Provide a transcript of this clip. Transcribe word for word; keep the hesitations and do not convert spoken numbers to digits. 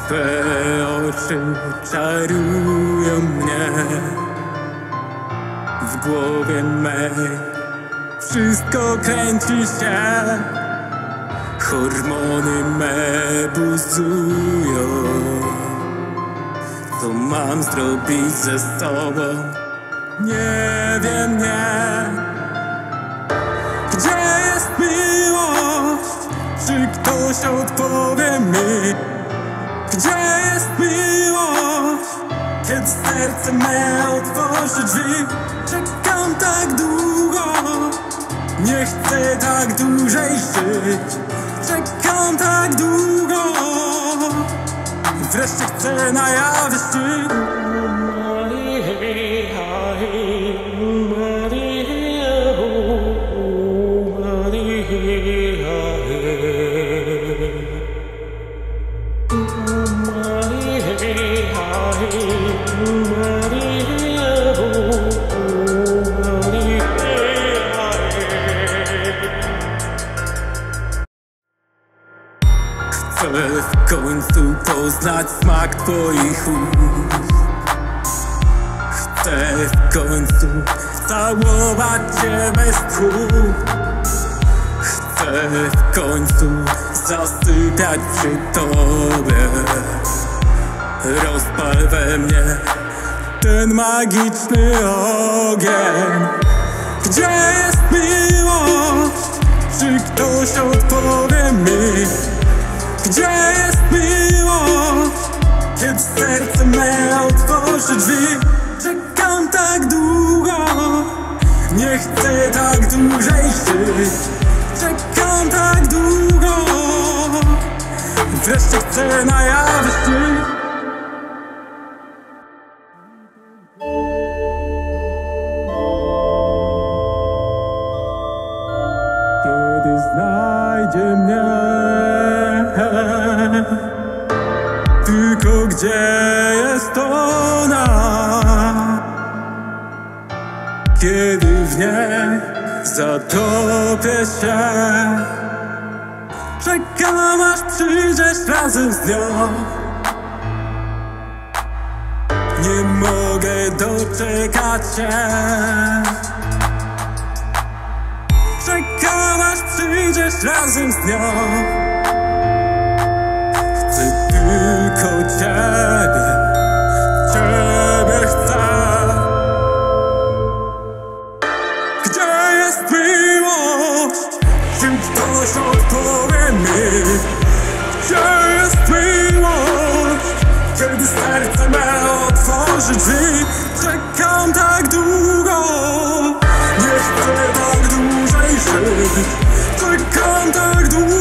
Twe oczy czarują mnie, w głowie mej wszystko kręci się, hormony me buzują. Co mam zrobić ze sobą? Nie wiem, nie. Gdzie jest miłość? Czy ktoś odpowie mi? Gdzie jest miłość? Kiedy serce me otworzy drzwi? Czekam tak długo, nie chcę tak dłużej żyć. Czekam tak długo, wreszcie chcę na jawie szczyt. Chcę w końcu poznać smak twoich ust. Chcę w końcu całować cię bez tchu. Chcę w końcu zasypiać przy tobie. Rozpal we mnie ten magiczny ogień. Gdzie jest miłość? Czy ktoś odpowie mi? Gdzie jest miłość? Kiedy serce me otworzy drzwi? Czekam tak długo, nie chcę tak dłużej żyć. Czekam tak długo, wreszcie chcę na jawie szczyt. Kiedy znajdzie mnie, tylko gdzie jest ona? Kiedy w niej zatopię się, czekam aż przyjdziesz razem z nią. Nie mogę doczekać się, czekam aż przyjdziesz razem z nią. Chcę tylko ciebie, ciebie chcę. Gdzie jest miłość? Czy ktoś odpowie mi? Gdzie jest miłość? Kiedy serce me otworzy drzwi? Czekam tak długo, nie chcę tak dłużej żyć. Czekam tak długo,